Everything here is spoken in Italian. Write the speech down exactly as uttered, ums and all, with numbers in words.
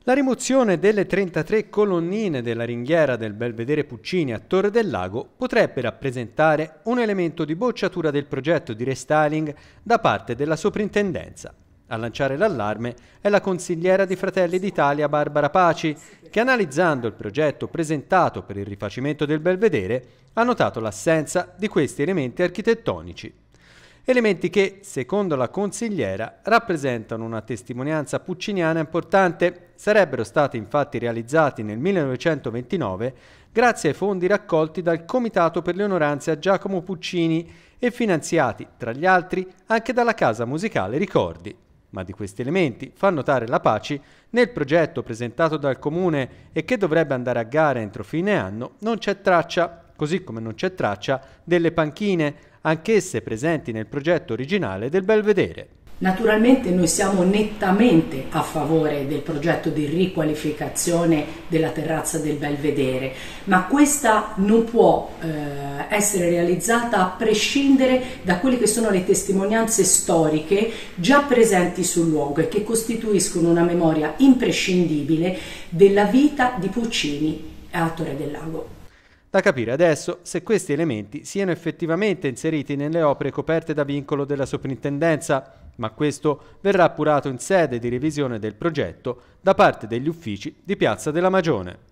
La rimozione delle trentatré colonnine della ringhiera del Belvedere Puccini a Torre del Lago potrebbe rappresentare un elemento di bocciatura del progetto di restyling da parte della soprintendenza. A lanciare l'allarme è la consigliera di Fratelli d'Italia Barbara Paci, che analizzando il progetto presentato per il rifacimento del Belvedere ha notato l'assenza di questi elementi architettonici. Elementi che, secondo la consigliera, rappresentano una testimonianza pucciniana importante. Sarebbero stati infatti realizzati nel millenovecentoventinove grazie ai fondi raccolti dal Comitato per le onoranze a Giacomo Puccini e finanziati, tra gli altri, anche dalla Casa Musicale Ricordi. Ma di questi elementi, fa notare la Paci, nel progetto presentato dal Comune e che dovrebbe andare a gara entro fine anno, non c'è traccia, così come non c'è traccia delle panchine, anch'esse presenti nel progetto originale del Belvedere. Naturalmente noi siamo nettamente a favore del progetto di riqualificazione della terrazza del Belvedere, ma questa non può eh, essere realizzata a prescindere da quelle che sono le testimonianze storiche già presenti sul luogo e che costituiscono una memoria imprescindibile della vita di Puccini a Torre del Lago. Da capire adesso se questi elementi siano effettivamente inseriti nelle opere coperte da vincolo della soprintendenza, ma questo verrà appurato in sede di revisione del progetto da parte degli uffici di Piazza della Magione.